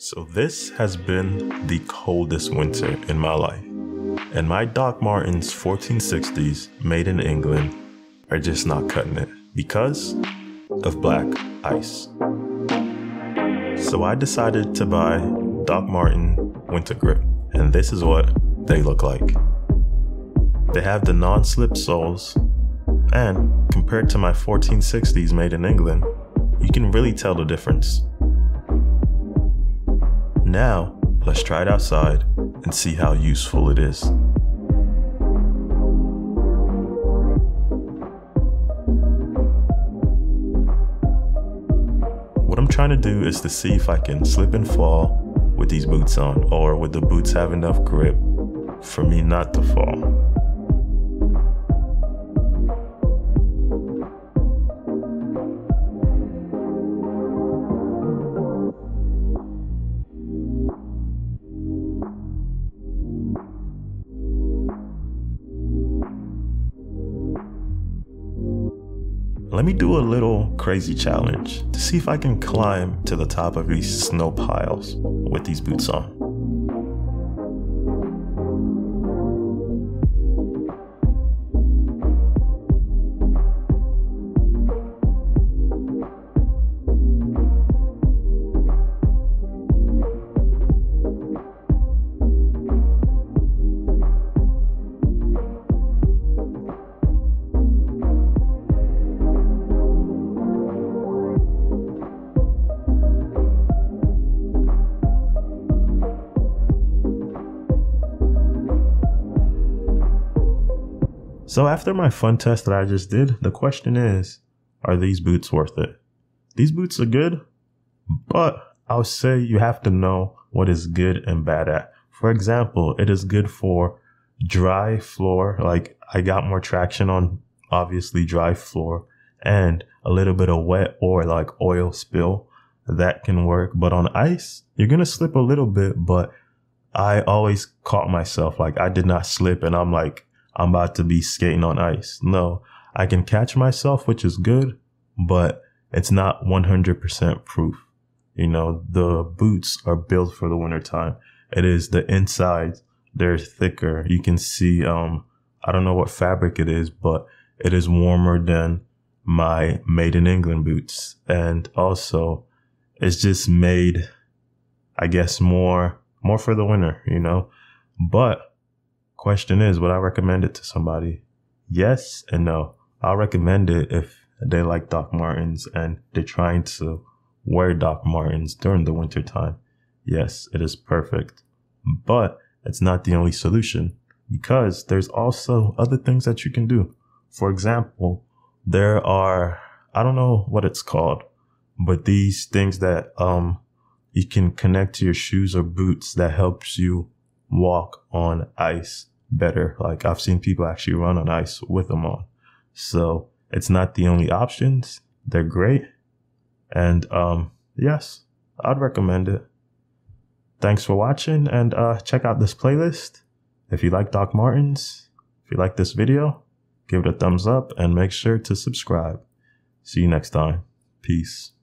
So this has been the coldest winter in my life, and my Doc Martens 1460s made in England are just not cutting it because of black ice. So I decided to buy Doc Marten Winter Grip, and this is what they look like. They have the non-slip soles, and compared to my 1460s made in England, you can really tell the difference. Now, let's try it outside and see how useful it is. What I'm trying to do is to see if I can slip and fall with these boots on, or would the boots have enough grip for me not to fall. Let me do a little crazy challenge to see if I can climb to the top of these snow piles with these boots on. So after my fun test that I just did, the question is, are these boots worth it? These boots are good, but I'll say you have to know what is good and bad at. For example, it is good for dry floor, like I got more traction on obviously dry floor, and a little bit of wet or like oil spill, that can work. But on ice, you're gonna slip a little bit, but I always caught myself, like I did not slip and I'm like, I'm about to be skating on ice. No, I can catch myself, which is good, but it's not 100% proof. You know, the boots are built for the wintertime. It is the insides, they're thicker. You can see, I don't know what fabric it is, but it is warmer than my Made in England boots. And also, it's just made, I guess, more for the winter, you know, but question is, would I recommend it to somebody? Yes and no. I'll recommend it if they like Doc Martens and they're trying to wear Doc Martens during the winter time. Yes, it is perfect, but it's not the only solution, because there's also other things that you can do. For example, there are, I don't know what it's called, but these things that you can connect to your shoes or boots that helps you walk on ice better. Like I've seen people actually run on ice with them on. So it's not the only options. They're great. And yes, I'd recommend it. Thanks for watching, and check out this playlist. If you like Doc Martens, if you like this video, give it a thumbs up and make sure to subscribe. See you next time. Peace.